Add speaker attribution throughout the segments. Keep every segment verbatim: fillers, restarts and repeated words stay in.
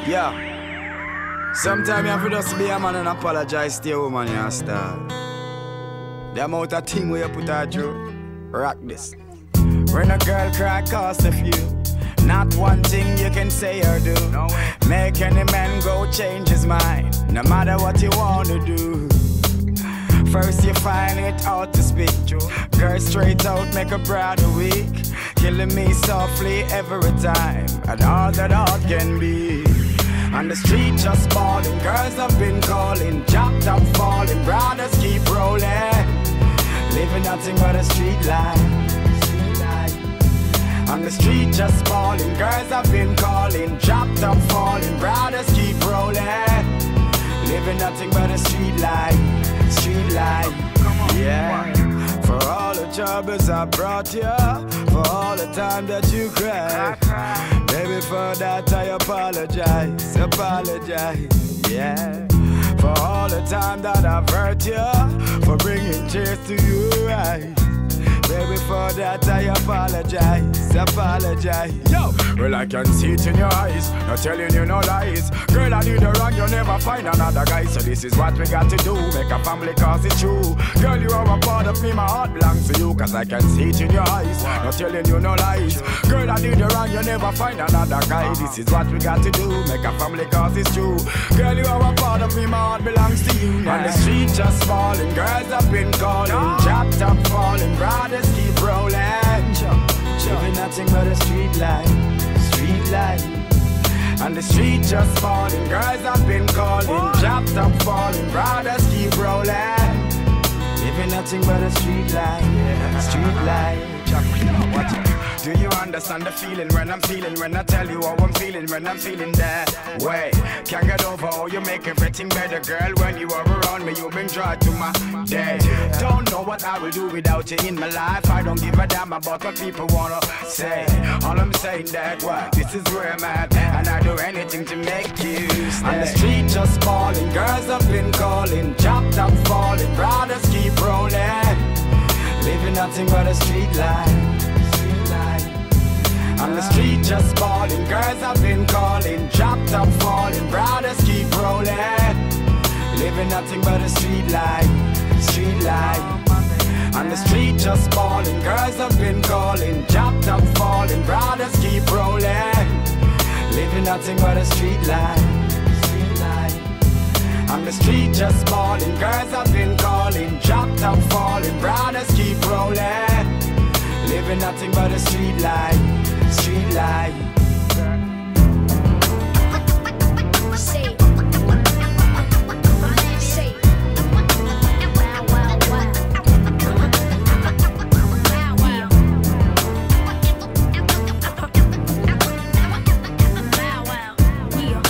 Speaker 1: Yeah. Sometimes you have to just be a man and apologize to your woman, you understand? The amount of thing where you put her through, rock this. When a girl cry, cost a few. Not one thing you can say or do. No way. Make any man go change his mind, no matter what you wanna do. First you find it out to speak. Girl straight out, make a brother weak. Killing me softly every time, and all that art can be. On the street just balling, girls have been calling. Chopped up falling, brothers keep rolling. Living nothing but a street life. On the street just balling, girls have been calling. Chopped up falling, brothers keep rolling. Living nothing but a street life. Street life, yeah. For all the troubles I brought you, for all the time that you cried, baby, for that I apologize, apologize, yeah. For all the time that I've hurt you, for bringing tears to your eyes, baby, for that I apologize, apologize. Yo, well I can see it in your eyes, not telling you no lies. Girl, I do the wrong, you'll never find another guy. So this is what we got to do, make a family cause it's true. Girl, you are a part of me, my heart belongs to you. Cause I can see it in your eyes, not telling you no lies. Girl, I do the wrong, you'll never find another guy. This is what we got to do, make a family cause it's true. Girl, you are a part of me, my heart belongs to you. On the street just falling, girls have been calling. Chopped up falling, brothers keep rolling. Living nothing but a street life, street life. On the street just falling, girls have been calling. Chopped up falling, brothers keep rolling. Living nothing but a street life, street life. Watch it. Do you understand the feeling when I'm feeling? When I tell you how I'm feeling, when I'm feeling that way. Can't get over how you make everything better, girl. When you are around me, you bring joy to my day. Don't know what I will do without you in my life. I don't give a damn about what people wanna say. All I'm saying that, what, this is where I'm at, and I do anything to make you stay. On the street just falling, girls have been calling. Chopped up falling, brothers keep rolling. Living nothing but a street life. On the street just falling, girls have been calling. Chopped up falling, brothers keep rolling. Living nothing but a street life, street life. On the street just falling, girls have been calling. Chopped up falling, brothers keep rolling. Living nothing but a street life, street life. On the street just falling, girls have been calling. Chopped up falling, brothers keep rolling. Living nothing but a street life, street life. Say it. Say it. Wow, wow, wow. Wow, wow. Wow, wow. Yeah.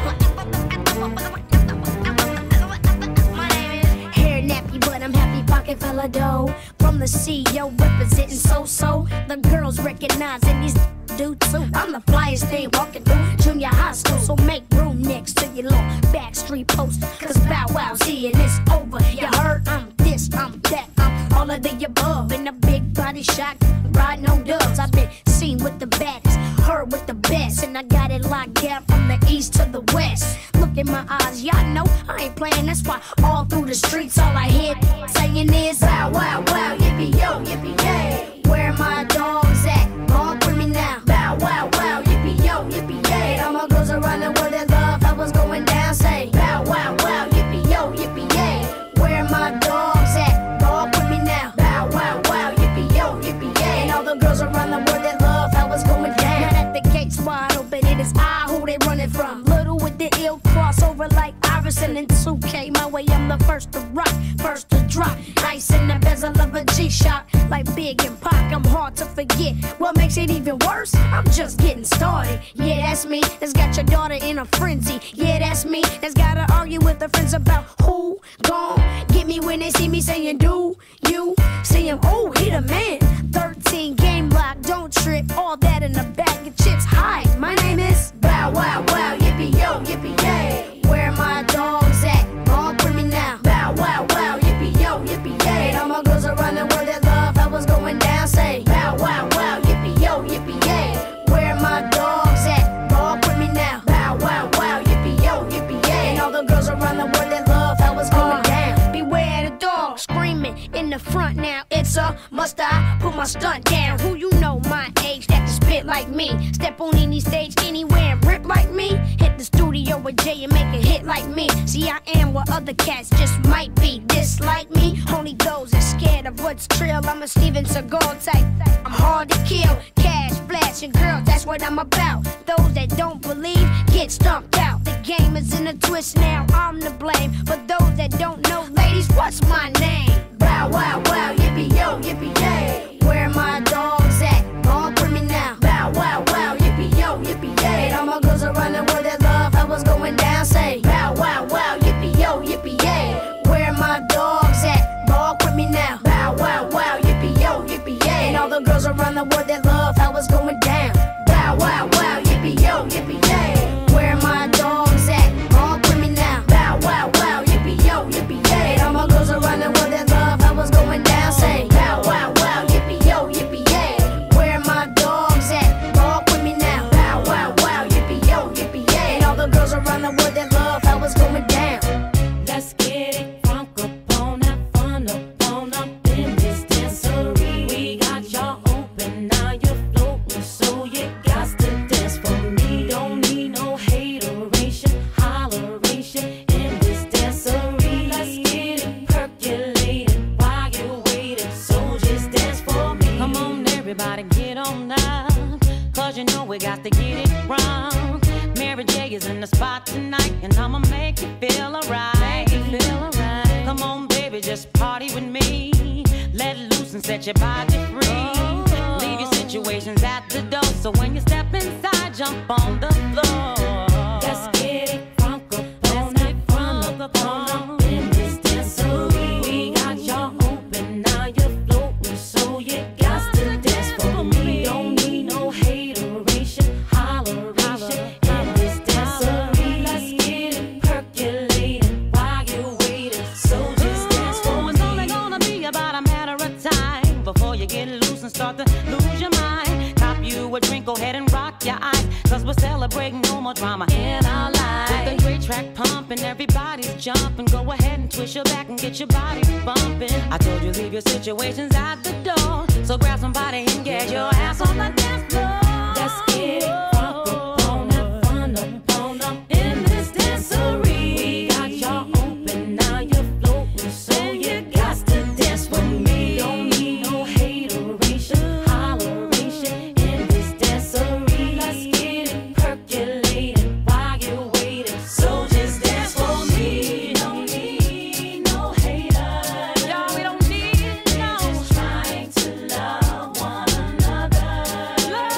Speaker 1: My name is Hair Nappy, but I'm happy pocket fella dough. From the C E O representing so-so. The girls recognizing these do too. I'm the flyest thing walking through junior high school. So make room next to your little backstreet poster. Cause Bow Wow's here and it's over. You heard I'm this, I'm that, I'm all of the above. In a big body shot, riding on dubs. I've been seen with the baddest, heard with the best. And I got it locked down from the east to the west. Look in my eyes, y'all know I ain't playing. That's why all through the streets all I hear saying is Bow Wow Wow, yippee yo, yippee yay. Where my dogs at? Gone with me now. Bow wow wow, yippee yo, yippee yay. All my girls around the world that love how was going down. Say bow wow wow, yippee yo, yippee yay. Where my dogs at? Gone with me now. Bow wow wow, yippee yo, yippee yay. And all the girls around the world that love how was going down. Now that the gate's wide open, it is I who they running from. Little with the ill crossover like Iverson and two K. My way, I'm the first to rock, first to drop. Nice in the bezel of a G-Shock. Like Big and Pac, I'm hard to forget. What makes it even worse? I'm just getting started. Yeah, that's me. That's got your daughter in a frenzy. Yeah, that's me. That's gotta argue with her friends about who gon' get me when they see me saying, do you see him? Oh, he the man. thirteen game lock, don't trip. All that in a bag of chips. Hi, my name is Bow Wow Wow, yippee yo, yippee yay. Where my dogs at? Gone with me now. Bow Wow Wow, yippee yo, yippee yay. And all my girls around the world that love how was going down. Say bow wow wow, yippee yo, yippee yay. Where my dogs at? Gone with me now. Bow wow wow,
Speaker 2: front now. It's a must I put my stunt down. Who you know my age that can spit like me? Step on any stage anywhere and rip like me. Hit the studio with Jay and make a hit like me. See, I am what other cats just might be. Dislike me, only those that scared of what's trill. I'm a Steven Seagal type. I'm hard to kill. Cash, flash, and girls, that's what I'm about. Those that don't believe get stumped out. The game is in a twist now, I'm to blame. For those that don't know, ladies, what's my name? Bow, wow, wow, yippee yo, yippee yay. Where my dogs at? All for me now. Bow, wow, wow, yippee yo, yippee yay. All my girls are running with that love, how was going down? Say, bow, wow, wow, yippee yo, yippee yay. Where my dogs at? All with me now. Bow, wow, wow, yippee yo, yippee yay. And all the girls are running with that love, how was going down? Bow, wow, wow, yippee yo, yippee yay. Where my dogs at? All with me now. Bow, wow, wow, yippee yo, yippee yay. And all my girls are running with that love, how was going down? Say, bow, wow, wow, yippee yo, yippee yay. Where my dogs at? All with me now. Bow, wow, wow, yippee yo, yippee yay. And all the girls are running with that love, how was going down?
Speaker 3: Let's get it crunk up on that fun up on up in this dancery. We got y'all open, now you're floating, so you got to dance for me. Don't need no hateration, holleration in this dancery. Let's get it percolated while you're waiting, so just dance for me. Come on, everybody, get on up, cause you know we got to get it wrong. Mary J is in the spot tonight, and I'ma make you feel alright. Feel alright. Come on, baby, just party with me. Let loose and set your body free. Oh. Leave your situations at the door, so when you step inside, jump on the floor. Let's get it crunk up on that crunk up on in this dancery. We got y'all open, now you're floating, so you got to dance for me. Don't need no hateration, holleration in this dancery. Let's get it percolated while you're waiting, so just dance for me. It's only gonna be about a matter of time before you get loose and start to lose your mind. Cop you a drink, go ahead and rock your eyes, cause we're celebrating no more drama in our lives. With a great track pumping, everybody's jumping. Go ahead and twist your back and get your body bumping. I told you leave your situations at the door, so grab somebody and get your ass on the dance floor. Let's get it crunk up on that fun up on up in this dancery. We got y'all open, now you're floating, so you got to dance with me. Don't need no hateration, holleration in this dancery. Let's get it percolated while you're waiting, so just dance for me. Don't need no haters, y'all, we don't need no. We're just trying to love one another. Love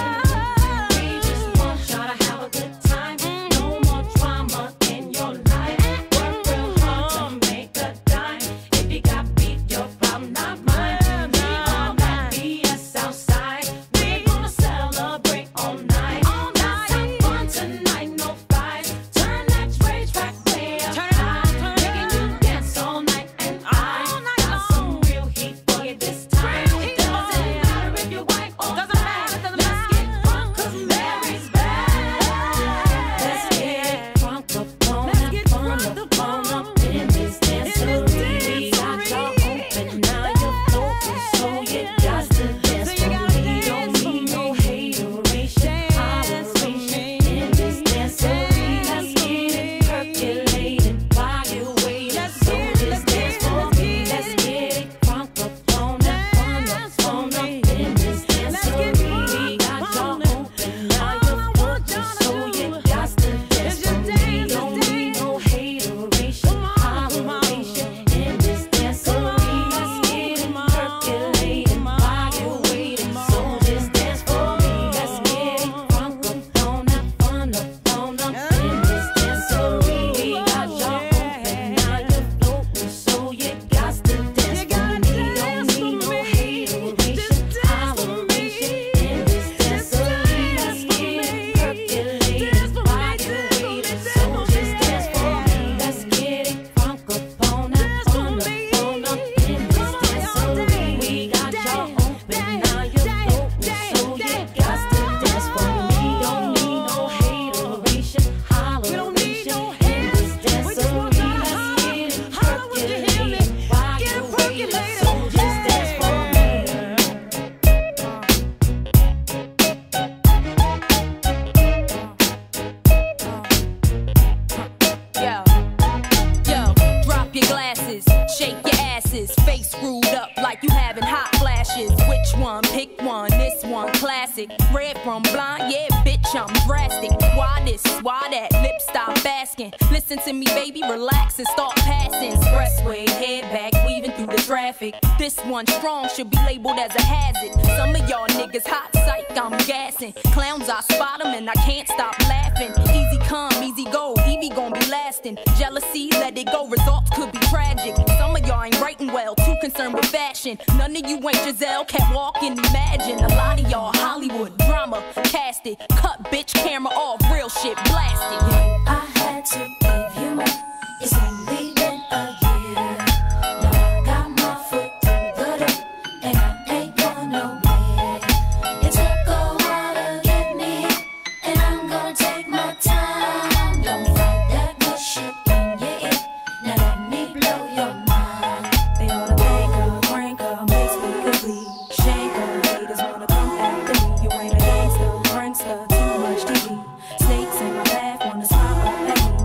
Speaker 4: blind? Yeah, bitch, I'm drastic. Why this? Why that? Lip stop asking. Listen to me, baby, relax and start passing. Expressway, head back, weaving through the traffic. This one strong should be labeled as a hazard. Some of y'all niggas hot psych, I'm gassing. Clowns, I spot them and I can't stop laughing. Easy come, easy go, Evie gon' be lasting. Jealousy, let it go, results could be tragic. Some of y'all ain't writing well, too concerned with fashion. None of you ain't Giselle, can't walk and imagine. A lot of y'all Hollywood drama, cast it. Cut bitch camera off, real shit blasted.
Speaker 3: I had to give you up. It's only been a year. Now I got my foot through the door, and I ain't going nowhere. It took a while to get me, and I'm gonna take my time. Don't fight that good shit in your ear. Now let me blow your mind. They oughta make her, crank her, makes me complete. Shake her, haters wanna come after me. You ain't a gangster, prankster, too much T V. Snakes in my bath, wanna smile up at me.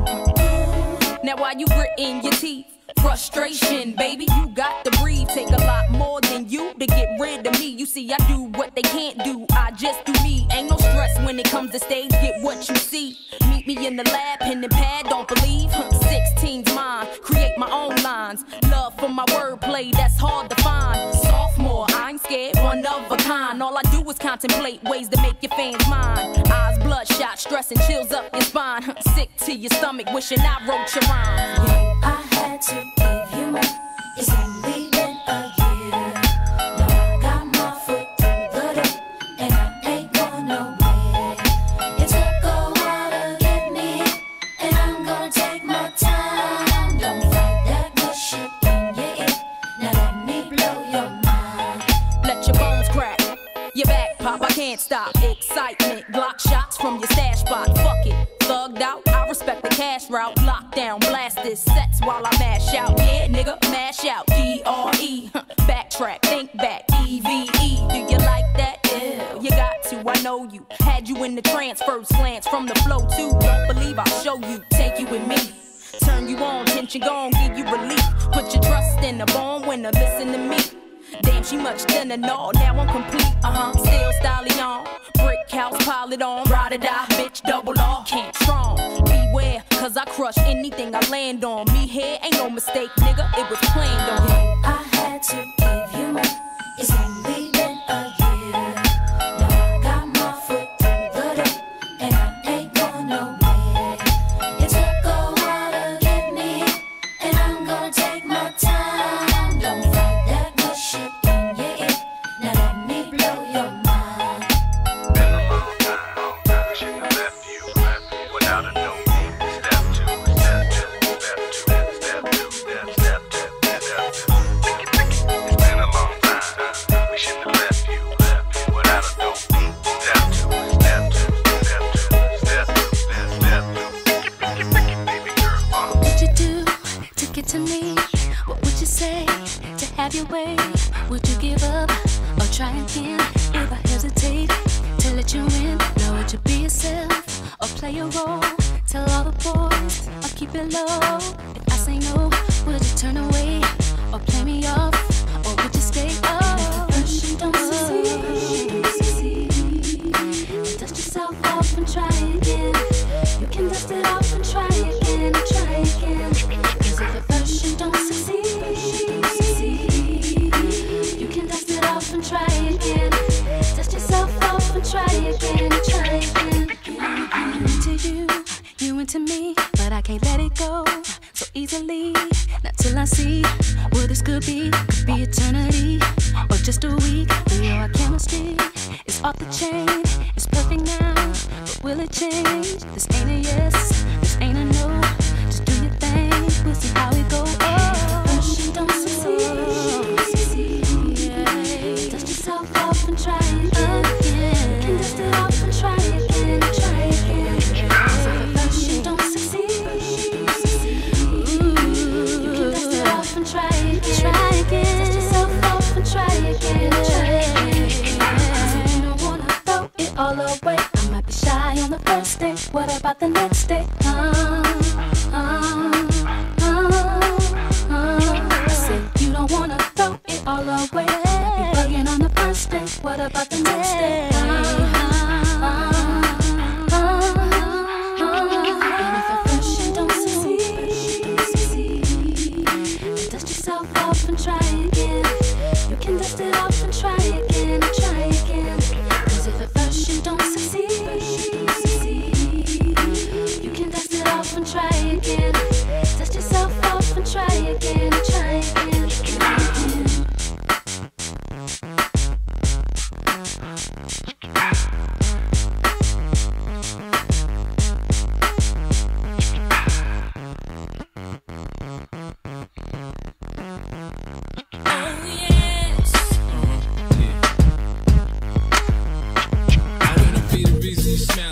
Speaker 4: Now while you gritting your teeth, frustration, baby, you got to breathe. Take a lot more than you to get rid of me. You see, I do what they can't do, I just do me. Ain't no stress when it comes to stage, get what you see. Meet me in the lab, pen and pad, don't believe. sixteen's mine, create my own lines. Love for my wordplay, that's hard to find. Sophomore, I ain't scared, one of a kind. All I do is contemplate ways to make your fans mine. Eyes bloodshot, stress and chills up your spine. Sick to your stomach, wishing I wrote your rhymes.
Speaker 3: I had to give you up. It's only been a year. Now I got my foot through the door, and I ain't going nowhere. It took a while to get me, and I'm gonna take my time. Don't fight that good shit in your ear. Now let me blow your mind.
Speaker 4: Let your bones crack, your back pop, I can't stop. Excitement, Glock shots from your stash spot. Fuck it, thugged out, I respect the cash route. Lockdown, blast this sets while I mash out. Yeah, nigga, mash out, D R E. Backtrack, think back, E V E. Do you like that? Yeah, you got to, I know you. Had you in the trance, first glance from the flow too. Don't believe I'll show you, take you with me. Turn you on, tension gone, give you relief. Put your trust in the born winner, listen to me. Damn, she much thinner, no, now I'm complete, uh-huh, still stallion. Brick house, pile it on, ride or die, bitch, double R, can't strong. Beware, cause I crush anything I land on. Me here ain't no mistake, nigga, it was planned on.
Speaker 3: I had to give you up. It's only been a year. Now I got my foot through the door, and I ain't going nowhere. It took a while to get me, and I'm gonna take my time. Don't fight that good shit in your ear. Now let me blow your mind.
Speaker 5: Been a long time, we shouldn't have left you without a note. Step two, step two, step two, step two, step, step two, step two. It's been a long time, we shouldn't have left you without a note. Step two, step two, step two, step two, step, step two. Baby girl, uh.
Speaker 6: What would you do to get to me? What would you say to have your way? Would you give up or try again? If I hesitate to let you in, now would you be yourself or play a role? Tell all the boys or keep it low. If I say no, would you turn away or play me off? Or would you stay up? First you don't succeed, then dust yourself off and try again. You can dust it off and try again, try again. Cause if at first you don't succeed, you can dust it off and try again. Dust yourself off and try again, try again. I'm into you, you into me, but I can't let it go so easily. Not till I see what this could be. Could be eternity or just a week. We know our chemistry is off the chain. It's perfect now, but will it change? This ain't a yes, this ain't a no. Just do your thing, we'll see how it goes. Oh, first you don't succeed, yeah. Dust yourself off and try again. You can dust it off and try again, try again. So first you don't succeed, ooh, you can dust it off and try again, try again. Dust yourself off and try again, try again. So you don't wanna throw it all away. I might be shy on the first day. What about the next day? Uh, uh, uh, uh. I said you don't wanna throw it all away. Be bugging on the first day. What about the next day? Uh, uh,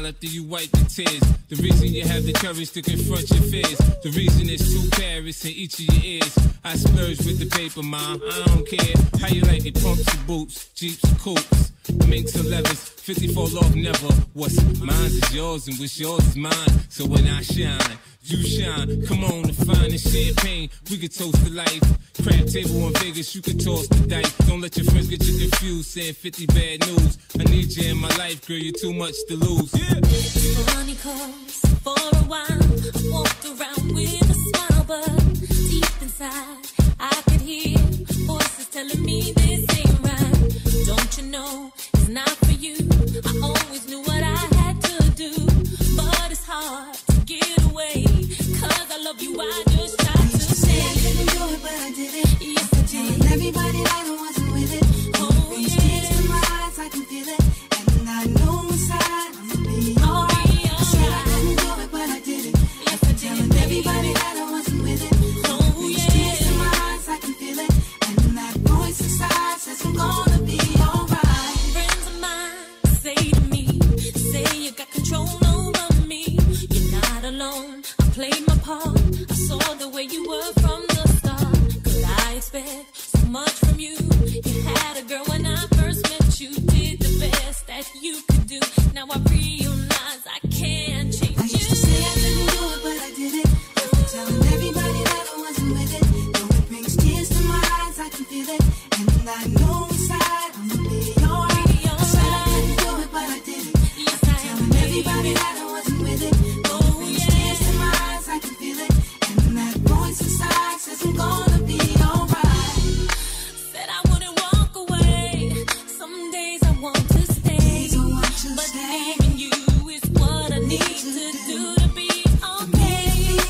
Speaker 7: smile after you wipe your tears. The reason you have the courage to confront your fears. The reason it's two carats in each of your ears. I splurge with the paper, mom. I don't care how you like it. Pumps and boots, Jeeps and coupes, minks and leathers. fifty fall off never. What's mine is yours and what's yours is mine. So when I shine, you shine. Come on, the finest champagne. We can toast to life. Crab table in Vegas, you can toss the dice. Don't let your friends get you confused, saying fifty bad news. I need you in my life, girl. You're too much to lose. Yeah.
Speaker 3: Funny cause for a while I walked around with a smile, but deep inside I could hear voices telling me this ain't right. Don't you know it's not for you? I always knew what I had to do, but it's hard to get away. Cause I love you, I just tried to say I couldn't do it, but I did it. Yes, I did. Telling everybody that I wasn't with it. Oh, brings tears to my eyes, I can feel it. And I know inside I'ma be alright. I said I couldn't do it, but I did it. Yes, I did. Telling everybody that I wasn't with it. Oh, brings tears to my eyes, I can feel it. And that voice inside says I'm gonna be alright. Friends of mine say to me, say you got control over me. You're not alone. I played my part. I saw the way you were from the start. Could I expect so much from you? You had a girl when I first met you. Did the best that you could do. Now I realize I can't change you. I used to say I couldn't do it, but I did it. After telling everybody that I wasn't with it. Though it brings tears to my eyes, I can feel it. And I know inside I'ma be alright. I said I couldn't do it, but I did it. After telling everybody that I wasn't with it. Though it brings tears to my eyes, I can feel it. And that voice inside says I'm gonna be alright. Said I wouldn't walk away. Some days I want to stay, but leaving you is what I need to do to be okay.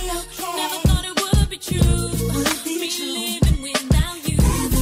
Speaker 3: Never thought it would be true, me living without you.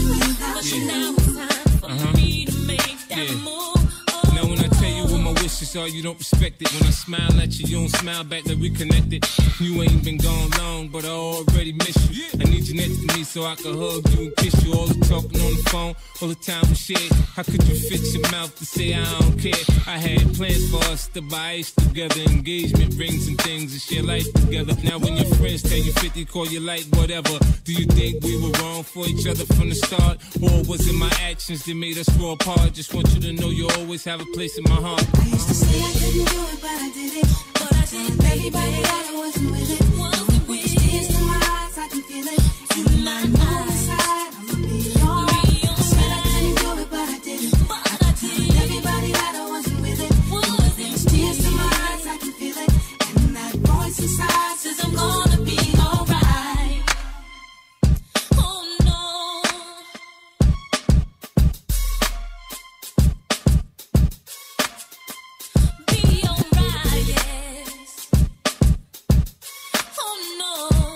Speaker 3: But now it's time for me to make that move.
Speaker 7: Now when I tell you what my wishes are, you don't respect it. When I smile at you, you don't smile back like we connected. You ain't been gone long, but I already miss you. I need you next to me so I can hug you and kiss you. All the talking on the phone, all the time we shared. How could you fit your mouth to say I don't care? I had plans for us to buy ice together, engagement rings and things, and share life together. Now when your friends tell you fifty, call you like whatever. Do you think we were wrong for each other from the start? Or was it my actions that made us grow apart? Just want you to know you always have a place in my heart.
Speaker 3: I used to say I couldn't do it, but I did it. But I did. Everybody that I wasn't with it. Wasn't with it. Tears in my eyes, I can feel it. And I know inside I'ma be alright. I said I couldn't do it, but I did it. But I did. Everybody that I wasn't with it. Wasn't with it. Tears in my eyes, I can feel it. And that voice inside says I'm gonna be alright. Oh no. Be alright, yes. Oh no.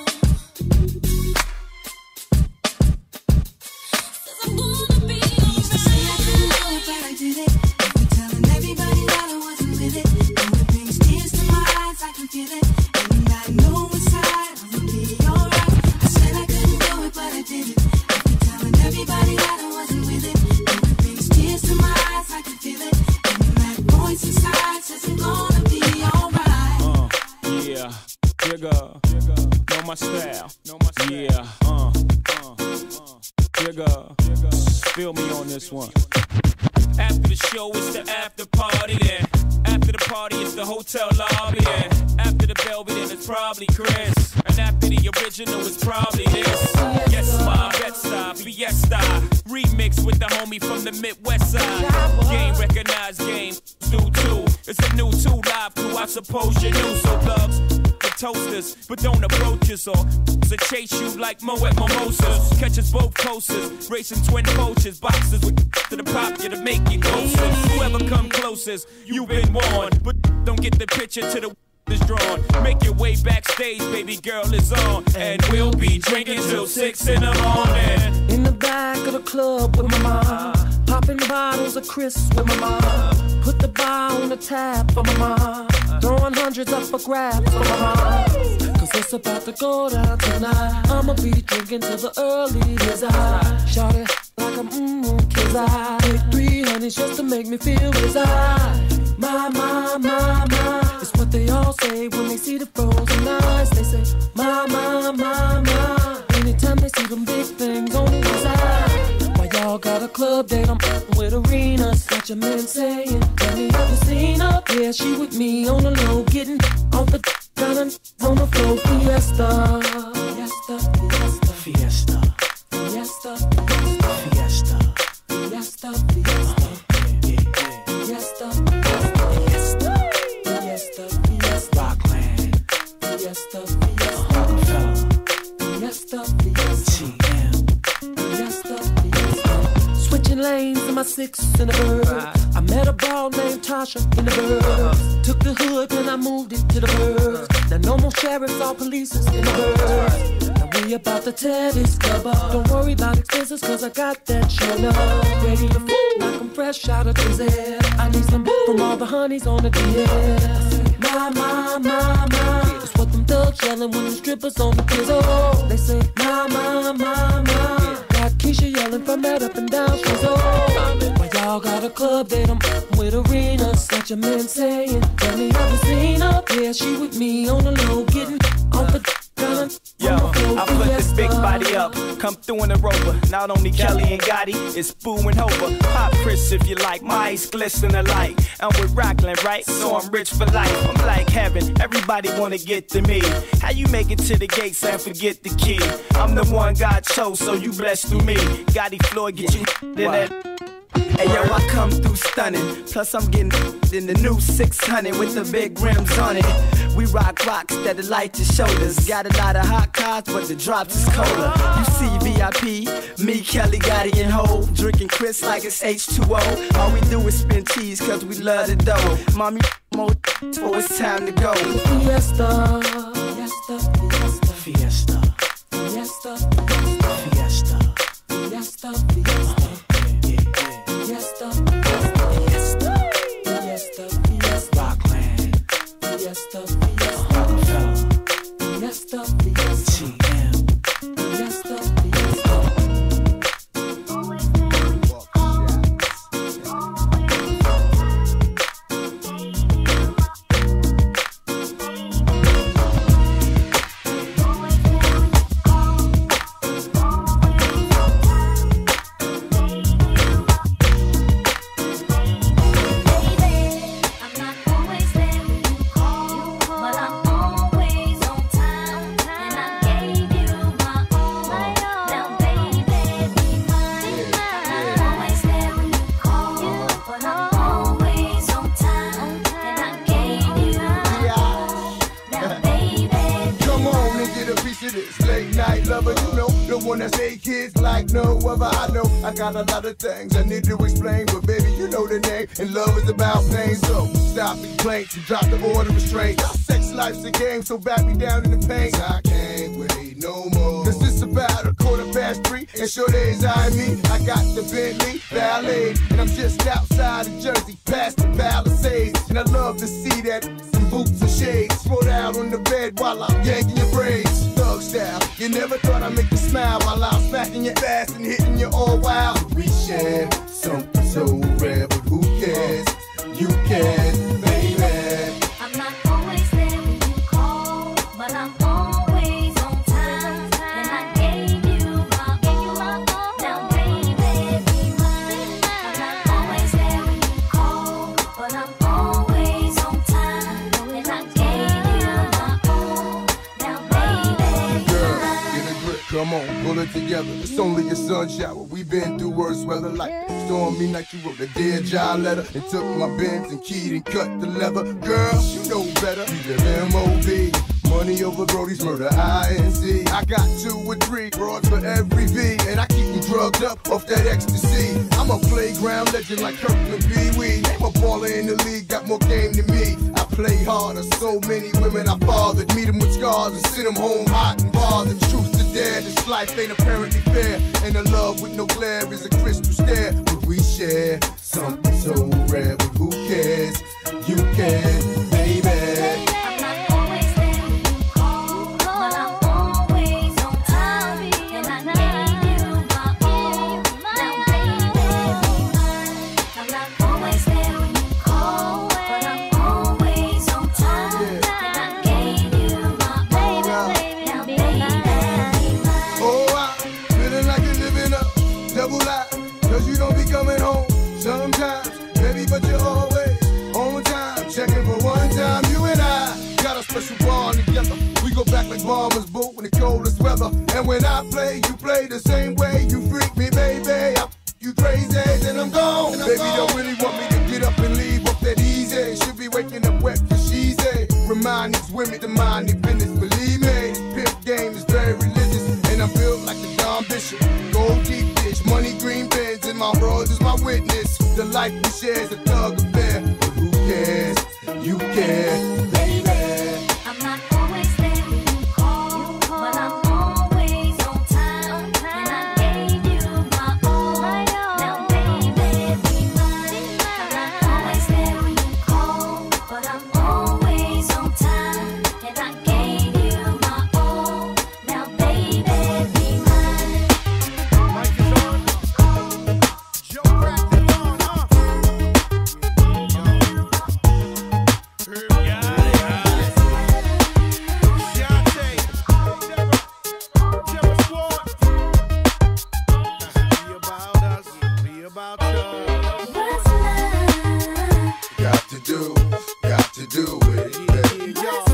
Speaker 3: Says I'm gonna be alright. I used to say I couldn't do it, but I did it. After telling everybody that I wasn't with it. Though it brings tears to my eyes, I can feel it. And I know inside I'ma be alright. I said I couldn't do it, but I did it. After telling everybody that I wasn't with it. Though it brings tears to my eyes, I can feel it. And that voice inside says I'm gonna be alright.
Speaker 8: Uh, yeah, Jigga, know my style, know my style. Yeah, uh, uh, uh, Jigga, feel me on this one. After the show, it's the after party, then. After the party, it's the hotel lobby, then. After the Belby, then it's probably Chris. And after the original, it's probably this. Yes, my Bed-Stuy, Fiesta. Remix with the homie from the Midwest side. Game recognized, game do too. It's a new two live crew, I suppose you knew. So loves the toasters, but don't approach us or to chase you like Moet Mimosas. Catch us both coasters, racing twin coaches, boxers with to the pop you to make you closer. Whoever come closest, you've been warned, but don't get the picture to the is drawn. Make your way backstage, baby girl is on, and we'll be drinking till six in the morning.
Speaker 9: In the back of the club with my mom, popping bottles of Chris with my mom. Put the bar on the tab for my mom, throwing hundreds up for grabs for my mom. Cause it's about to go down tonight. I'ma be drinking till the early days. I shout it like I'm mmm, kids. I take three honeys just to make me feel as I. My, my, my, my. say when they see the frozen eyes, they say, my, my, my, my. Anytime they see them big things on the side. Why y'all got a club date? I'm with arenas. Got your man saying, tell me have you seen her? Yeah, she with me on the low, getting off the got on the floor. Fiesta, fiesta, fiesta, fiesta, fiesta, fiesta, fiesta, fiesta, fiesta, fiesta, fiesta, fiesta, Rockland, fiesta, fiesta, fiesta, fiesta, T M, fiesta, fiesta. Switching lanes in my six in the bird. I met a ball named Tasha in the bird. Took the hood and I moved it to the bird. Now no more sheriffs or polices in the bird. Now we about to tear this club up. Don't worry about expenses cause I got that shit up. Ready to fool like I'm fresh out of the I need some boo from all the honeys on the D S. My, my, my, my. That's what them thugs yelling when the strippers on the pizzle. They say, my, my, my, my. Got Keisha yelling from that up and down street. Why y'all got a club date? I'm with arenas. Got your man saying, tell me have you seen her? Yeah, she with me on the low, getting off the gun.
Speaker 10: Yo, I put this big body up, come through in a Rover. Not only Kelly and Gotti, it's Boo and Hova. Pop Chris if you like, my eyes glisten alike. I'm with Rockland, right? So I'm rich for life. I'm like heaven, everybody wanna get to me. How you make it to the gates and forget the key? I'm the one God chose, so you blessed through me. Gotti Floyd, get you in that. Hey yo, I come through stunning. Plus I'm getting in the new six hundred with the big rims on it. We rock rocks that'll light your shoulders. Got a lot of hot cars, but the drops is colder. You see V I P, me, Kelly, Gotti, and Hov, drinking Chris like it's H two O. All we do is spin cheese cause we love the dough. Mommy, more so it's time to go.
Speaker 9: Fiesta, fiesta, fiesta, fiesta, fiesta, fiesta, fiesta, fiesta. Fiesta, fiesta, fiesta, fiesta, Rockland, fiesta, fiesta, Rockefeller, fiesta, fiesta, T M, fiesta, fiesta.
Speaker 11: I got a lot of things I need to explain, but baby, you know the name, and love is about pain. So stop the complaints and drop the order of restraint. Our sex life's a game, so back me down in the pain. I can't wait no more. Cause it's about a quarter past three, and sure days I me. I got the Bentley Ballet, and I'm just outside of Jersey, past the Palisades. And I love to see that some boots and shades spread out on the bed while I'm yanking your braids. Thug style, you never thought I'd make you smile while I'm smacking your ass and hitting you all wild. We share something so rare, but who cares? You can, baby.
Speaker 3: I'm not always there when you call, but I'm always on time. And I gave you my all. Now, baby, be mine. I'm not always there when you call, but I'm always on time. And I gave you my all. Now, baby, be
Speaker 11: Girl,
Speaker 3: mine.
Speaker 11: get a grip, come on, pull it together. It's only a sun shower. We've been through worse weather like stormy night. You wrote a dear job letter and took my Benz and keyed and cut the leather. Girl, you know better. We live M O B. Money over Brody's murder, I N C. I got two or three broads for every V, and I keep them drugged up off that ecstasy. I'm a playground legend like Kirkland Pee Wee. Name a baller in the league, got more game than me. I play harder, so many women I fathered. Meet them with scars and send them home hot and bothered. Truth to dare, this life ain't apparently fair. And the love with no glare is a crystal stare. But we share something so rare, but who cares? You can, baby.
Speaker 3: I'm not always there when you call, but I'm always on time. And I gave you my all. Now, baby, be mine. I'm not always there when you call, but I'm always on time. And I
Speaker 11: time you and I got a special bond together. We go back like bombers, boo, in the coldest weather. And when I play, you play the same way. You freak me, baby. I you crazy, then I'm gone. And I'm baby gone. Don't really want me to get up and leave up that easy. Should be waking up wet for she's a. Remind these women to mind their business, believe me. Pimp game is very religious, and I'm built like the Don Bishop. Gold deep dish, money green bins, and my bros is my witness. The life we share is a thug affair, but who cares? You care, baby.
Speaker 3: I'm not always there when you call, but I'm always on time. And I gave you my all. Now, baby, be mine. I'm not always there when you call, but I'm always on time. And I gave you my all. Now, baby, be mine.
Speaker 12: Mike is on. Joe Crack is on, huh? Yeah.
Speaker 11: Got to do, got to do with it, baby.
Speaker 3: What's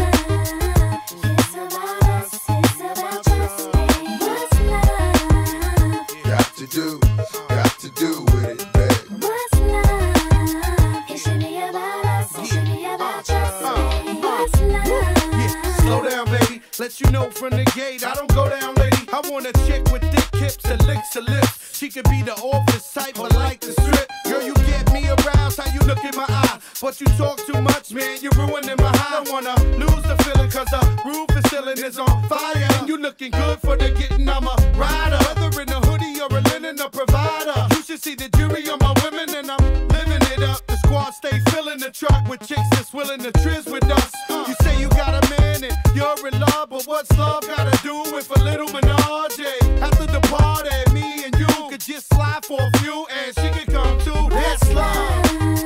Speaker 3: love? It's about us, it's about just me. What's love?
Speaker 11: Got to do, got to do with it, baby.
Speaker 3: What's love? It should be about us, it should be about just me. What's love?
Speaker 12: Yeah, slow down, baby. Let you know from the gate, I don't go down, lady. I want a chick with thick hips and licks her lips. She could be the office type, but like the strip. Girl, you get me aroused, how you look in my eye. But you talk too much, man, you're ruining my high. I don't wanna lose the feeling, cause the roof is ceiling is on fire. And you looking good for the getting, I'm a rider. Whether in a hoodie or a linen, a provider. You should see the jury on my women, and I'm living it up. The squad stay filling the truck with chicks that's willing to trizz with us. You say you got a man and you're in love, but what's love gotta do with a little menage? After the party, me and you could just slide for a few, and she could come too. That's love.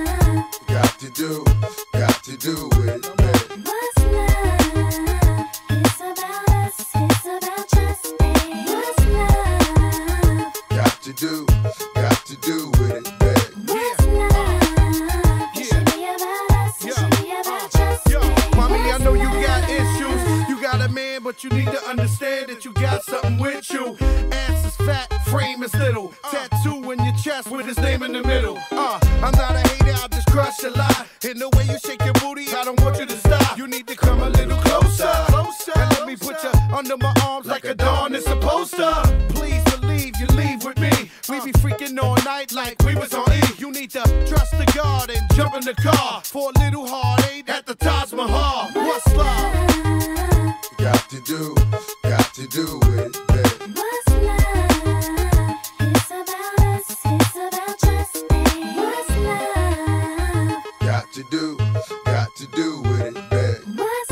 Speaker 11: Got to do, got to do with it, baby.
Speaker 3: What's love? It's about us, it's about just me. What's love?
Speaker 11: Got to do, got to do with it, baby.
Speaker 3: What's love? It should be about us, it should be about just
Speaker 12: Yo,
Speaker 3: me.
Speaker 12: mommy, I know you got issues. You got a man, but you need to understand that you got something with you. Ass is fat, frame is little. Tattoo in your chest with his name in the middle. Uh, I'm not a hater, I'll just crush a lie. In the way you shake your booty, I don't want you to stop. You need to come a little closer, closer, and let me put you under my arms like a dawn is supposed to. Please believe you leave with me. We be freaking all night like we was on E. You need to trust the God and jump in the car for a little heartache at the Taj Mahal. What's love?
Speaker 11: Got to do, got to do with it, baby.
Speaker 3: What's love? It's about us, it's about just me. What's love?
Speaker 11: Got to do, got to do with it, baby.
Speaker 3: What's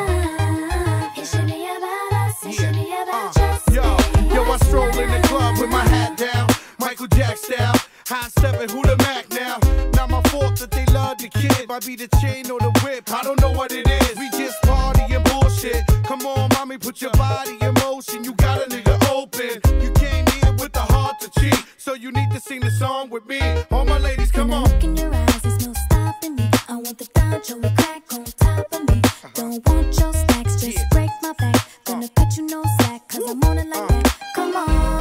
Speaker 3: love? It should be about us, it should be about just
Speaker 12: Yo,
Speaker 3: me.
Speaker 12: yo, I stroll in the club with my hat down, Michael Jack style. High stepping, who the Mac now? Not my fault that they love the kid. Might be the chain or the whip, I don't know what it is. We just party and bullshit. Come on, mommy, put your body in motion. You got a nigga open. You came here with the heart to cheat, so you need to sing the song with me. All my ladies, come on.
Speaker 3: Look in your eyes, there's no stopping me. I want the Doncho with crack on top of me. Don't want your stacks, just break my back. Gonna cut you no slack, cause I'm on it like that. Come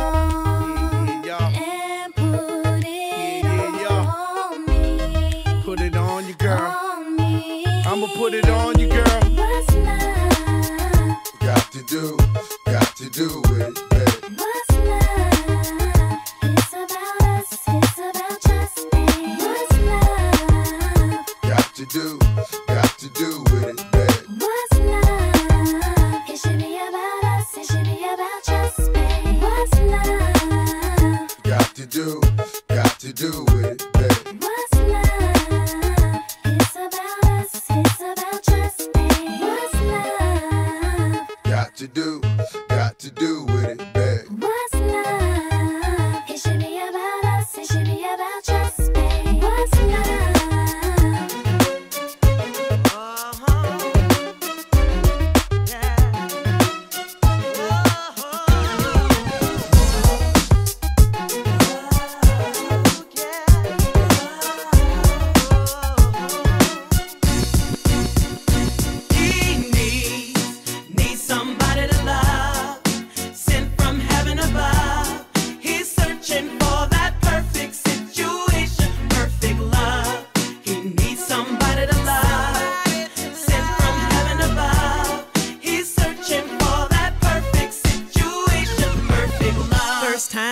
Speaker 3: on, and put it on me.
Speaker 12: Put it on you, girl.
Speaker 3: On me.
Speaker 12: I'ma put it on you, girl.
Speaker 3: What's love?
Speaker 11: Got to do, got to do with it, baby.
Speaker 3: What's love? It's about us, it's about just me. What's love?
Speaker 11: Got to do, got to do with it, baby.
Speaker 3: What's love? It should be about us, it should be about just me. What's love?
Speaker 11: Got to do, got to do with it, baby.
Speaker 3: What's love? It's about us, it's about just me. What's love?
Speaker 11: Got to do, got to do with it, baby.
Speaker 3: What's love? It should be about us, it should be about just me. What's love?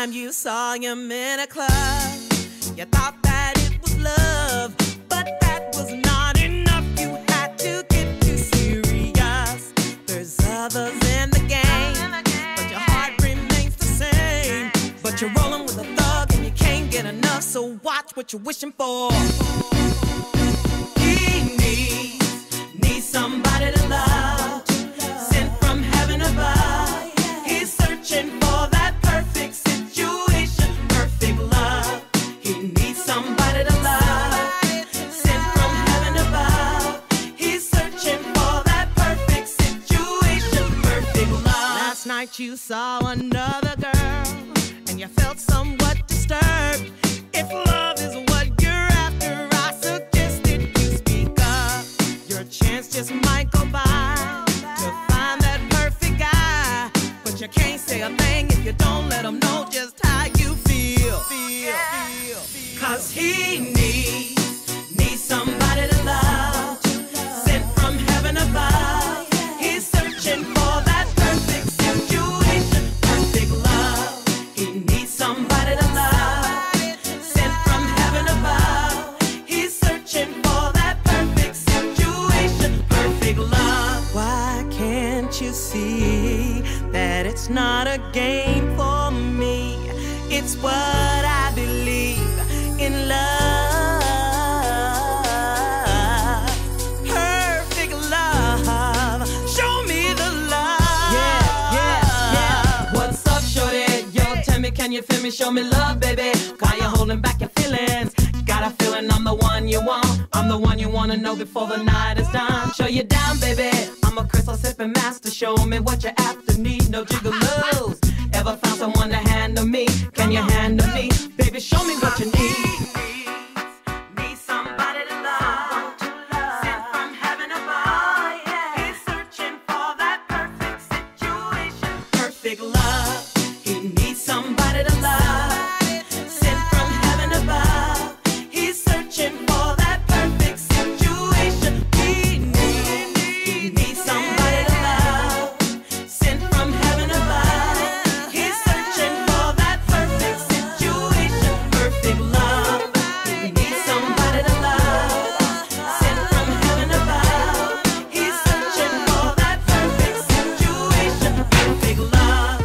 Speaker 13: time you saw him in a club, you thought that it was love, but that was not enough. You had to get too serious. There's others in the game, but your heart remains the same. But you're rolling with a thug and you can't get enough, so watch what you're wishing for. He needs, needs somebody to love, sent from heaven above. He's searching for that perfect situation, perfect love. He needs somebody to love, sent from heaven above. He's searching for that perfect situation, perfect love. Last night you saw another girl and you felt somewhat disturbed. If love is what you're after, I suggested you speak up. Your chance just might go by to find that perfect guy, but you can't say a thing if you don't let him know just how you feel. Feel, feel, feel. Cause he needs, needs somebody to love, sent from heaven above. He's searching for that perfect situation, perfect love. He needs somebody to love, sent from heaven above. He's searching for that perfect situation, perfect love. Why can't you see that it's not a game for me? It's what I believe in love. Perfect love. Show me the love. Yeah, yeah, yeah. What's up, shorty? Yo, tell me, can you feel me? Show me love, baby. Why you holding back your feelings? Got a feeling I'm the one you want. I'm the one you wanna know before the night is done. Show you down, baby. I'm a crystal sipping master. Show me what you're after. Need no jiggalos. Ever found someone to handle me? Can you handle me? Baby, show me what you need. Need somebody to love, sent from heaven above. He's searching for that perfect situation, perfect love. He needs somebody to love, sent from heaven above. He's searching for that perfect situation. He needs, he needs somebody to love, sent from heaven above. He's searching for that perfect situation, perfect love. He needs somebody to love, sent from heaven above. He's searching for that perfect situation, perfect love.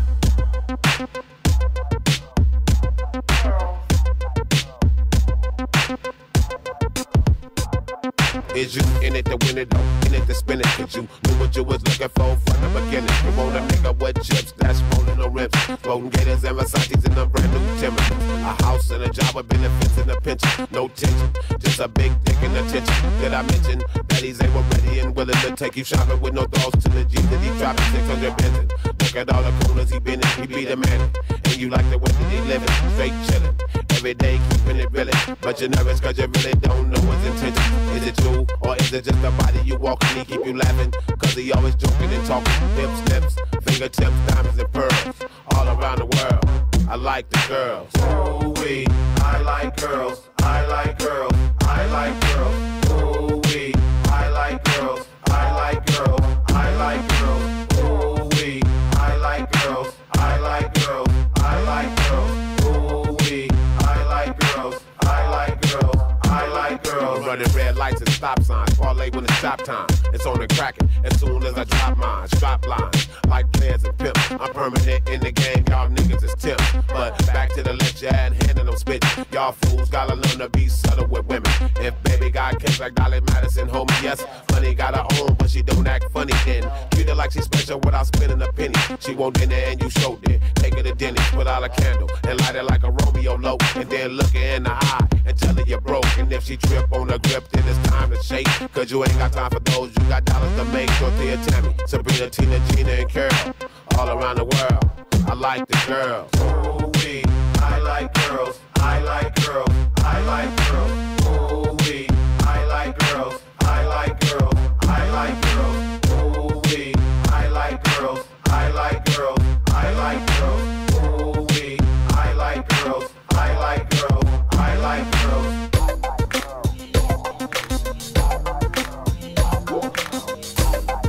Speaker 14: Is you in it to win it, though? In it to spin it? Cause you knew what you was looking for from the beginning. You want a nigga with chips that's rolling no rips, floating gators and Versace's in a brand new Timberland. A house and a job with benefits and a pension, no tension, just a big dick and attention. Did I mention that he's able, ready and willing to take you shopping with no thoughts to the G that he dropping six hundred Benson? Look at all the corners he been in, he be the man. And you like the way that he living, straight chillin'. Every day keeping it really, but you're nervous cause you really don't know his intention. Is it true or is it just a body you walking? He keep you laughing cause he always joking and talking. Hips, lips, fingertips, diamonds and pearls, all around the world. I like the girls. Ooh wee, I like girls. I like girls. I like girls. Ooh wee, I like girls. I like girls. I like girls. Ooh wee, I like girls. I like girls. I like girls. Ooh wee, I like girls. I like girls. I like girls. Running red lights and stop signs. Parlay when it's stop time. It's on and cracking as soon as I drop mine. Strap lines like players and pimps. I'm permanent in the game. Y'all niggas is tips. But back to the left, you had hand and I'm spitting. Y'all fools gotta learn to be subtle with women. If baby got kids like Dolly Madison, homie, yes. Money got her own, but she don't act funny then. Treat her like she's special without spending a penny. She want dinner and you showed it. Take her to dinner, put out a candle and light it like a Romeo low. And then look her in the eye and tell her you're broke. And if she trip on the grip, then it's time to shake. Cause you ain't got time for those, you got dollars to make. Dorothea, Tammy, Sabrina, Tina, Gina, and Carol. All around the world, I like the girls. Ooh wee, I like girls. I like girls. I like girls. Ooh wee, I like girls. I like girls. I like girls. Ooh wee, I like girls. I like girls. I like girls. Ooh wee, I like girls. I like girls. I like girls.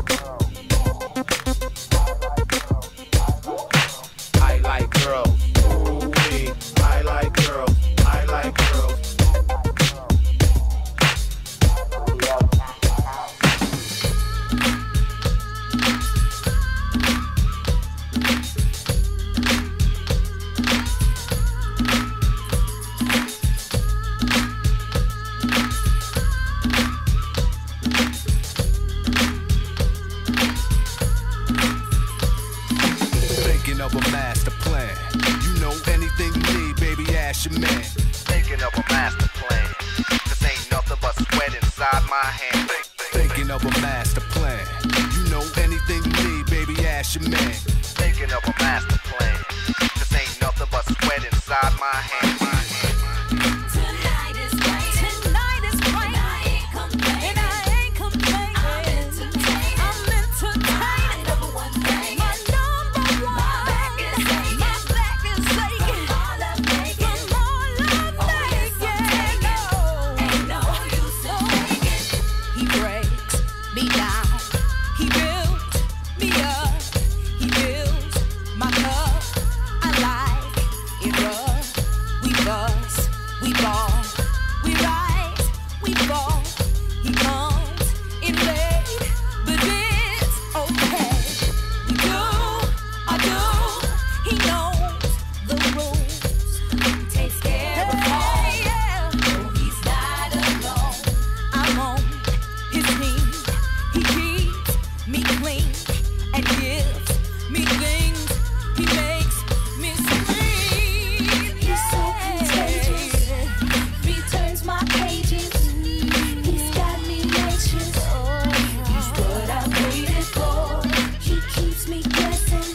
Speaker 14: I like girls. ask your man. Thinking of a master plan. This ain't nothing but sweat inside my hand. Thinking of a master plan. You know anything you need, baby, ask your man. Thinking of a master plan. This ain't nothing but sweat inside my hand.
Speaker 4: Tonight is right. Tonight is right. And I ain't complaining. And I ain't complaining. I'm entertaining. I'm entertaining. My number one thing. My number one. My back is aching. My back is aching. From all I'm making. From all I'm making. No, ain't no use in faking. He breaks me down. He builds me up. He builds my cup. I like it rough. We bust, we ball, we rise, we fall. He comes in late, but it's okay. We do, I do. He knows the rules. He takes care of all. Yeah. No, he's not alone. I'm on his team. He keeps me clean and gives me things. He makes me scream. He's so contagious. He turns my pages. He's got me anxious. He's what I waited for. He keeps me guessing.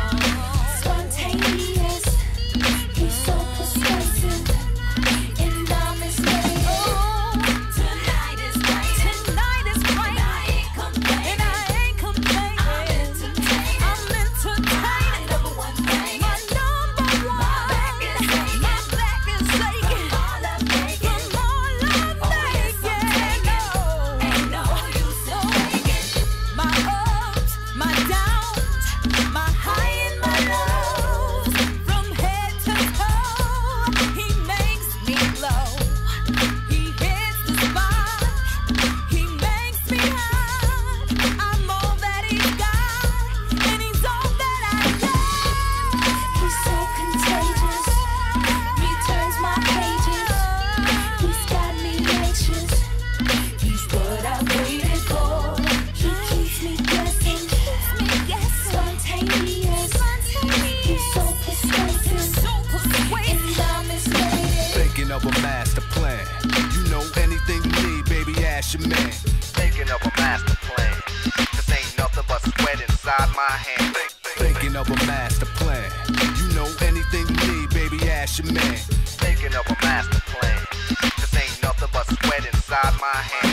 Speaker 4: Spontaneous. He's so persuasive. And I'm his lady. Tonight is right. Tonight is right. And I ain't complaining. And I ain't complaining. I'm entertaining. I'm entertaining. My number one thing. My number one. My back is aching. My back is aching. From all I'm making. From all I'm making. No, ain't no use in faking. My ups, my downs, my high and my lows. From head to toe, he makes me glow. He hits the spot. He makes me hot. I'm all that he's got, and he's all that I got. He's so contagious. He turns my pages. He's got me anxious. He's what I waited for. He keeps me guessing. Spontaneous. He's so persuasive. And I'm his lady.
Speaker 14: Thinking of a master plan. You know anything you need, baby, ask your man. Thinking of a master plan. This ain't nothing but sweat inside my hand. Thinking of a master plan. You know anything you need, baby, ask your man. Thinking of a master plan. This ain't nothing but sweat inside my hand.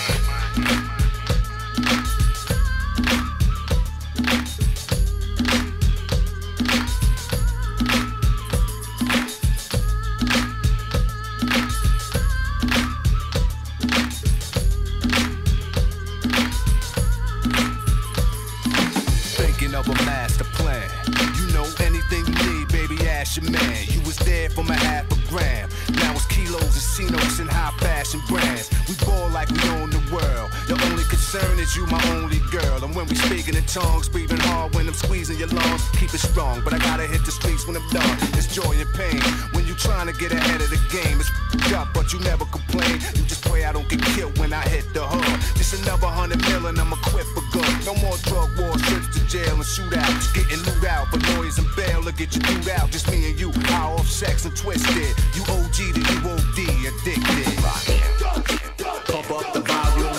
Speaker 14: Thinking of a master plan. You know anything you need, baby, ask your man. You was there for my half a gram. Now it's kilos and C-notes and high fashion brands. We ball like we own the world. The only concern is you, my only girl. And when we speaking in tongues, breathing hard when I'm squeezing your lungs. Keep it strong, but I gotta hit the streets when I'm done. It's joy and pain when you trying to get ahead of the game. It's f***ed up, but you never complain. You just pray I don't get killed when I hit the hood. Just another hundred million, I'm equipped for good. No more drug wars, trips to jail and shootouts. Getting loot out for lawyers and bail to get you through out. Just me and you, high off sex and twisted. You O G to you O D, addicted. Pump up the volume.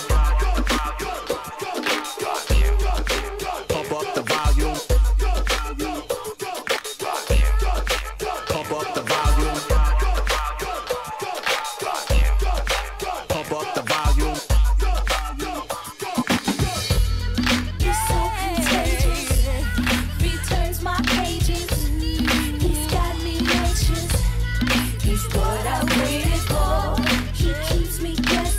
Speaker 14: Pump up the volume. Pump up the volume. Pump up the volume.
Speaker 3: He's so contagious. He turns my pages. He's got me anxious. He's what I waited for. He keeps me guessing.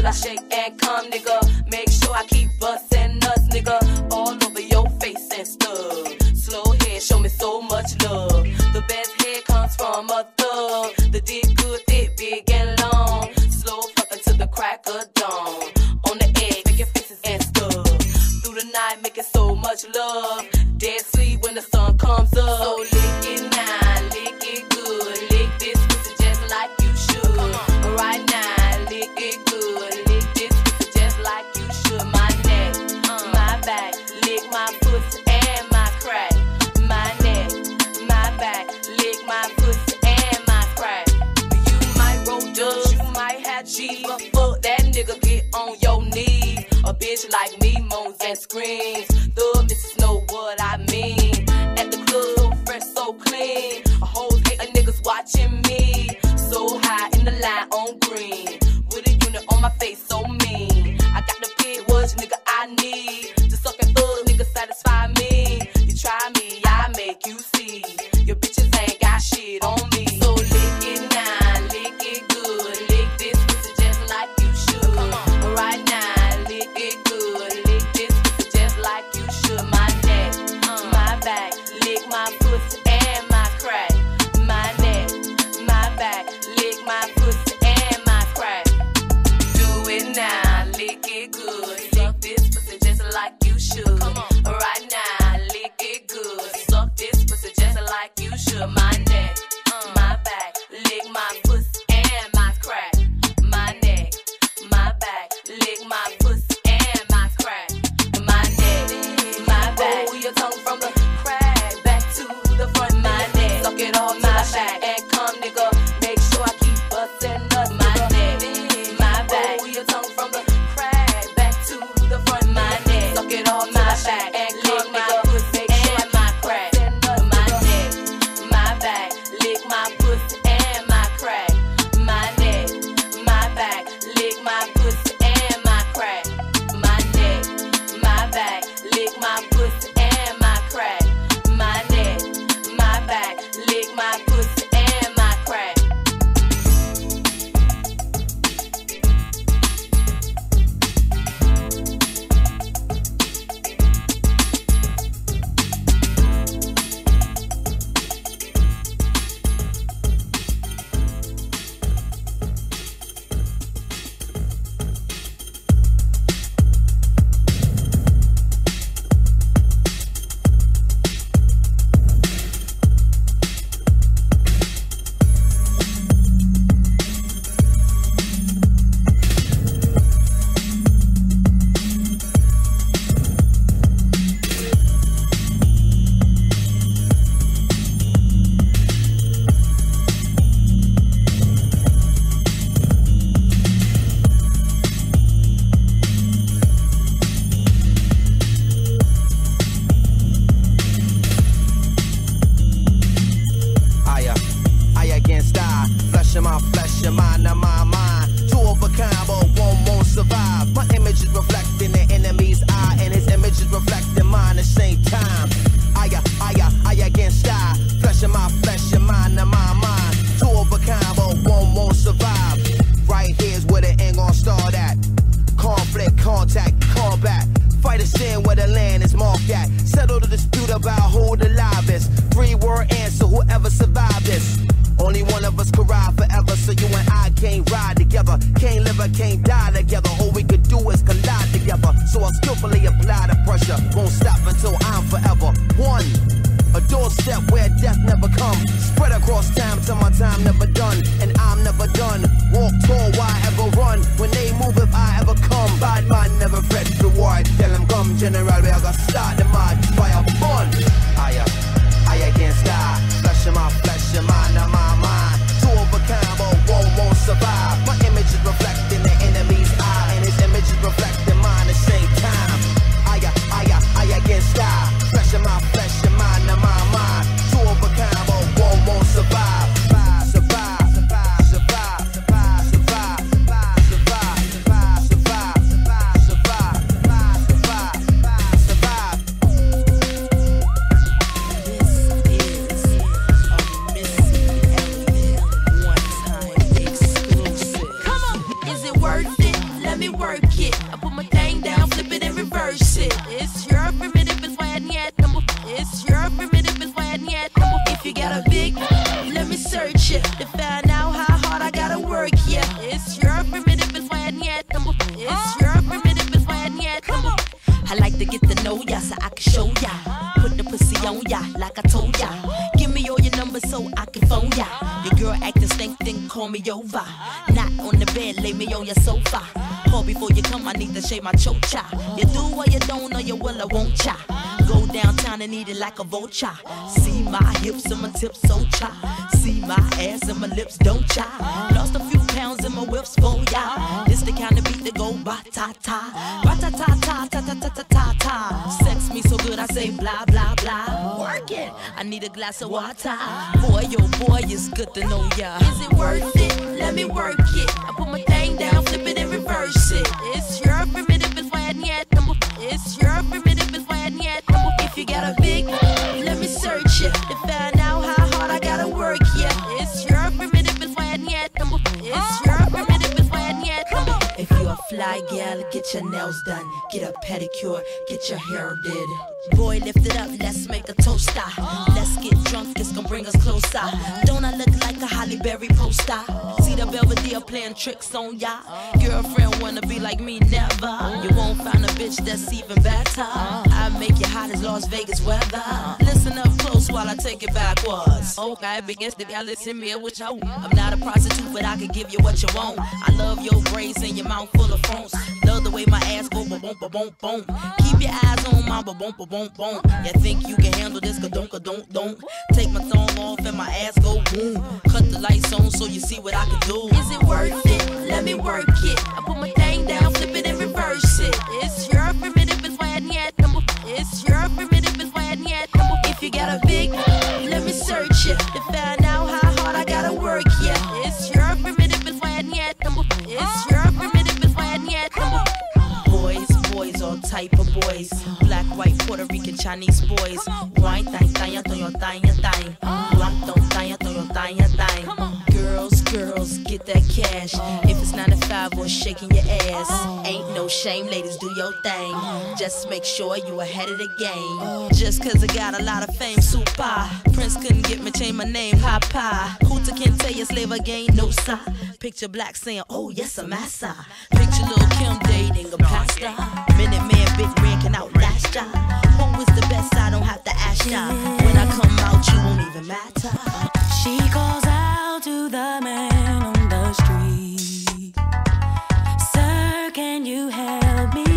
Speaker 4: till I shake and come, nigga. Make sure I keep bustin' nuts, nigga, all over your face and stuff. Slow head, show me so much love. The best head comes from a thug. The dick good, thick, big and long. Slow fucking to the crack of dawn. On the edge, making faces and stuff. Through the night, making so much love. Dead sleep when the sun comes up. So lick it now, lick it good. Lick this pussy just like you should. Right now, lick it good. Lick this pussy just like you should. My neck, my back, lick my pussy and my crack. My neck, my back, lick my pussy and my crack. You might roll dubs, you might have G, but fuck that nigga, get on your knees. A bitch like me moans and screams. The missus know what I mean. At the club, so fresh, so clean. A whole hate of niggas watching me. So high in the line on green. With a unit on my face, so mean. I got the pig, what nigga I need. To suck and fuck, nigga satisfy me. You try me, I make you see. Your bitches ain't got shit on me. So lick it now, lick it good. Lick this pussy just like you should. Come on, right now, lick it good. Lick this pussy just like you should. My neck, my back, lick my pussy and my crack. My neck, my back, lick my pussy and my crack. Do it now, lick it good. Lick this pussy just like you should. Come on, right now, lick it good. Suck this pussy just like you should. My neck, my back, lick my pussy and my crack. My neck, my back, lick my pussy and my crack. My neck, my back, pull your tongue from the crack back to the front. My neck, suck it on my back and come, nigga. Make sure I keep bustin' nuts. My neck, my back, pull your tongue from the crack back to the front. My neck, suck it on my back and come, nigga. Make sure I my crack. My neck, my back, lick my pussy and my crack. My neck, my back, lick my pussy and my crack. My neck, my back, lick my pussy and my crack. My neck, my back, lick my pussy and my crack.
Speaker 15: I, uh, I against I, flesh of my flesh, your mind of my mind. Two of a kind, but one won't survive. My image is reflecting the enemy's eye, and his image is reflecting mine at the same time. I, uh, I, uh, I against I, flesh of my flesh, your mind of my mind. Two of a kind, but one won't survive. Right here's where the end gon' start at. Conflict, contact, combat. Fight a sin where the land is marked at. Settle the dispute about who the live is. Three word answer, whoever survived this. Only one of us could ride forever, so you and I can't ride together. Can't live or can't die together. All we could do is collide together. So I skillfully apply the pressure. Won't stop until I'm forever one. A doorstep where death never come. Spread across time till my time never done. And I'm never done. Walk tall, why ever run? When they move, if I ever come. Bad man never fret reward. Tell them come, general, we are gonna start the mad fire fun. I, uh, I against I. Flesh of my flesh, your mind of my mind. Two of a kind, but one won't survive. My image is reflecting the enemy's eye, and his image is reflecting mine at the same time. I, uh, I, uh, I against I. Flesh of my flesh, your mind of my mind. Two of a kind, but one won't survive. Survive, survive, survive, survive, survive, survive.
Speaker 4: work it. I put my thing down, flip it and reverse it. It's your primitive, it's why I need number. It's your primitive, it's why I need number. If you got a big, let me search it to find out how hard I gotta work. Yeah, it's your primitive, it's why I need number. It's your primitive, it's why I need number. I like to get to know ya so I can show ya. Put the pussy on ya like I told ya. Give me all your numbers so I can phone ya. Your girl acting stink, then call me over. Not on the bed, lay me on your sofa. Call before you come, I need to shave my chocha. You do or you don't, or you will or won't cha. Go downtown and eat it like a vulture. See my hips and my tips so cha. See my ass and my lips don't cha. Lost a few pounds in my whips for ya. This the kind of beat that go ba-ta-ta. Ba-ta-ta-ta-ta-ta-ta-ta-ta. Sex me so good I say blah blah blah. Work it. I need a glass of water. Boy, oh boy, it's good to know ya. Is it worth it? Let me work it. I put my thing down, flip it and reverse it. It's your primitive, it's why I need number. It's your primitive, it's why I need number. If you got a big, let me search it to find out how hard I gotta work. Yeah, it's your primitive, it's why I need number. It's your primitive, it's why I need number. If you're a fly gal, get your nails done, get a pedicure, get your hair did. Boy, lift it up, let's make a toaster. Let's get drunk, it's gonna bring us closer. Don't I look like a Halle Berry poster? See the Belvedere playing tricks on ya. Girlfriend wanna be like me, never. You won't find a bitch that's even better. I make you hot as Las Vegas weather. Listen up close while I take it backwards. Okay, begins to y'all listen me with you. I'm not a prostitute, but I can give you what you want. I love your braids and your mouth full of phones. Love the way my ass go ba boom ba boom boom. Keep your eyes on my ba boom ba boom boom. You think you can handle this? Ka don't ka don't don't. Take my thumb off and my ass go boom. Cut the lights on so you see what I can do. Is it worth it? Let me work it. I put my thing down, flip it and reverse it. It's your primitive, it's why I need number. It's your primitive, it's why I need number. If you got a big, let me search it to find out how hard I gotta work. Yeah, it's your primitive, it's why I need number. It's your primitive, it's why I need number. Boys, boys, all type of boys. Black, white, Puerto Rican, Chinese boys. Wine, thang, thang, thang, thang, thang. Black, don't, thang, thang, thang, thang. Girls, girls, get that cash. If it's nine to five or shaking your ass, ain't no shame, ladies, do your thing. Just make sure you ahead of the game. Just cause I got a lot of fame, super. Prince couldn't get me, change my name, Papa. Hooter can't tell you slave again, no sir. Picture Black saying, oh yes, I'm massa. Picture Lil' Kim dating a pastor. Minute Man, Big Red can outlast ya. Who is the best? I don't have to ask ya. When I come out, you won't even matter.
Speaker 6: She calls out to the man on the street. Sir, can you help me?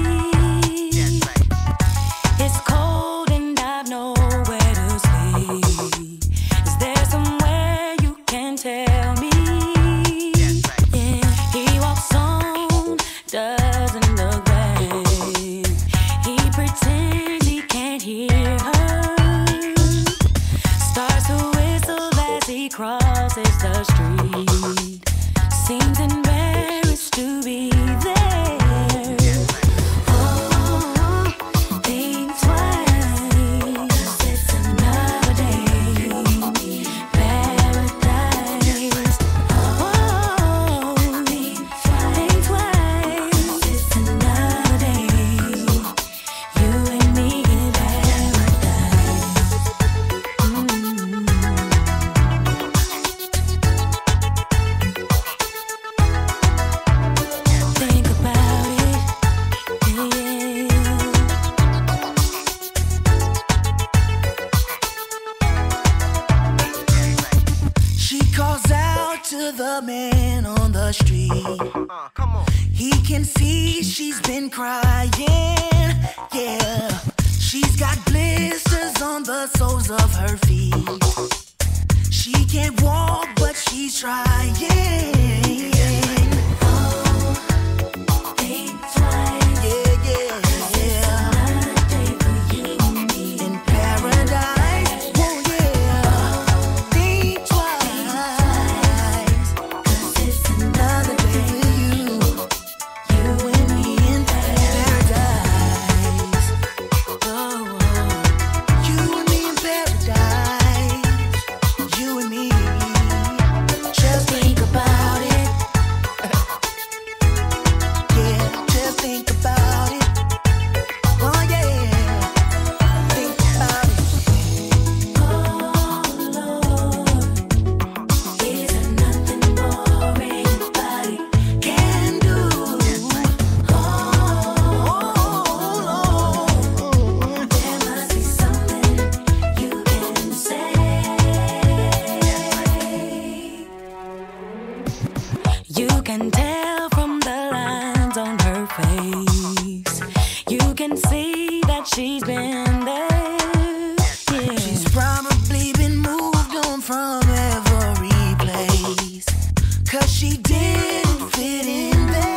Speaker 6: It's cold and I've nowhere to sleep. Is there somewhere you can tell me? Yeah, he walks on, doesn't look back. He pretends he can't hear her. Starts to whistle as he crosses the street. Seems embarrassed to be there. Oh, think twice. It's another day. Paradise. Oh, think twice. It's another day. You and me in paradise. Think about it, yeah.
Speaker 15: She calls out to the man on the street. He can see she's been crying, yeah. She's got blisters on the soles of her feet. She can't walk, but she's trying. Oh, think twice. Yeah, yeah, yeah. In paradise, oh yeah. Think twice. 'Cause it's another day for you. You and me in paradise. Oh, you and me in paradise. You and me. Just think about it.
Speaker 3: she's been there. Yeah.
Speaker 16: She's probably been moved on from every place, 'cause she didn't fit in there.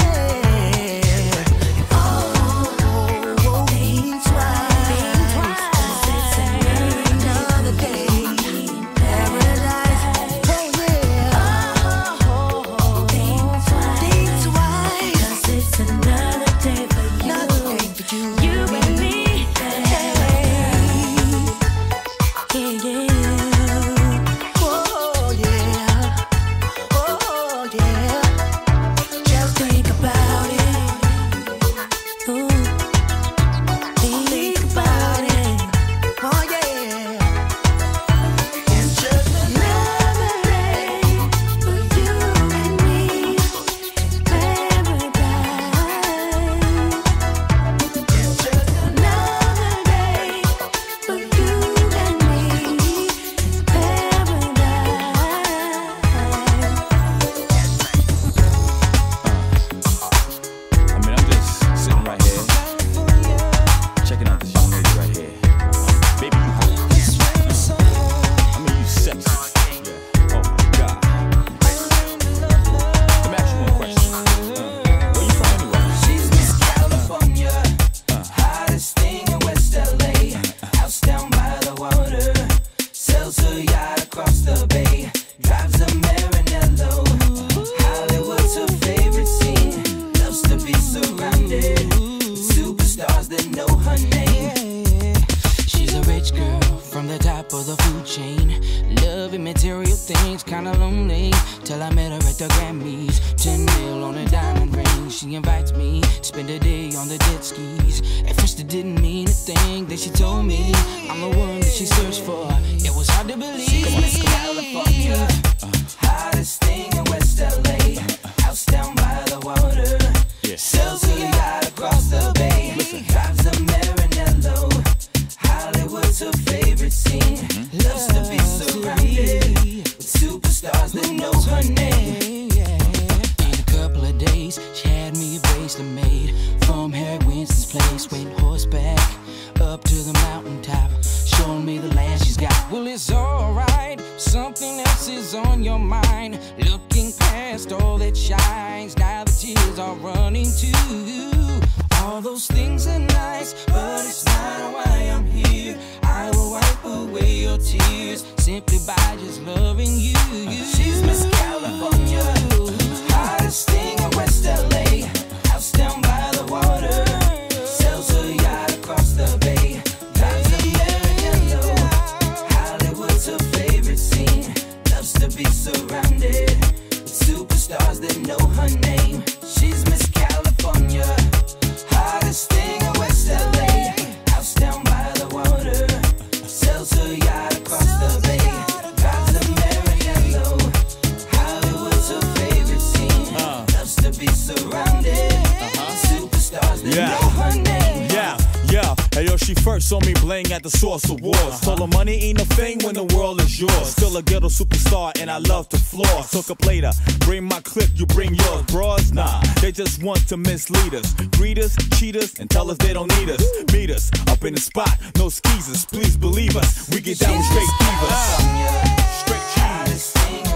Speaker 8: At the Source Awards, told her money ain't a thing when the world is yours. Still a ghetto superstar and I love to floor. Took up later, bring my clip, you bring yours. Bras, nah, they just want to mislead us, greet us, cheat us, and tell us they don't need us. Meet us up in the spot, no skeezers. Please believe us, we get down with straight fevers. Straight cheese.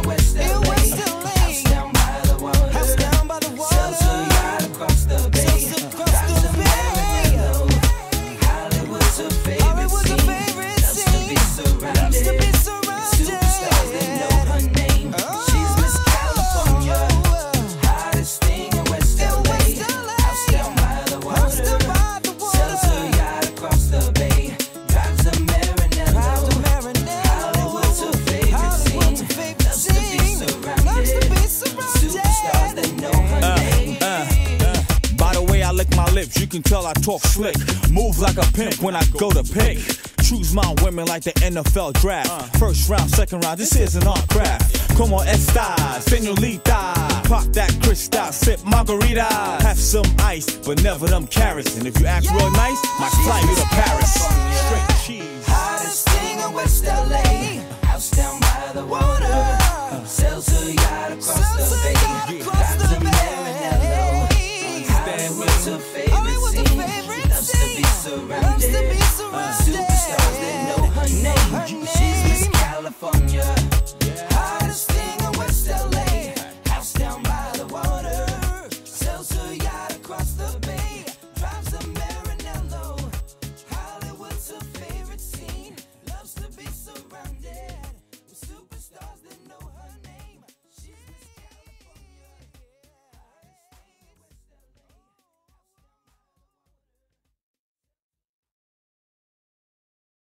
Speaker 8: You can tell I talk slick, move like a pimp when I go to pick. Choose my women like the N F L draft. First round, second round, this isn't art craft. Como estas, señorita. Pop that crystal, sip margarita. Have some ice, but never them carrots. And if you act real nice, might fly you to Paris. Straight cheese.
Speaker 16: Hottest thing in West L A. House down by the water. Sells a yacht across the bay. Drives a Maranello. Hollywood's her favorite scene. Loves to be surrounded. loves to be surrounded.
Speaker 17: Superstars that know her name. She's Miss California, hottest thing in West L A. House down by the water, sells her yacht across the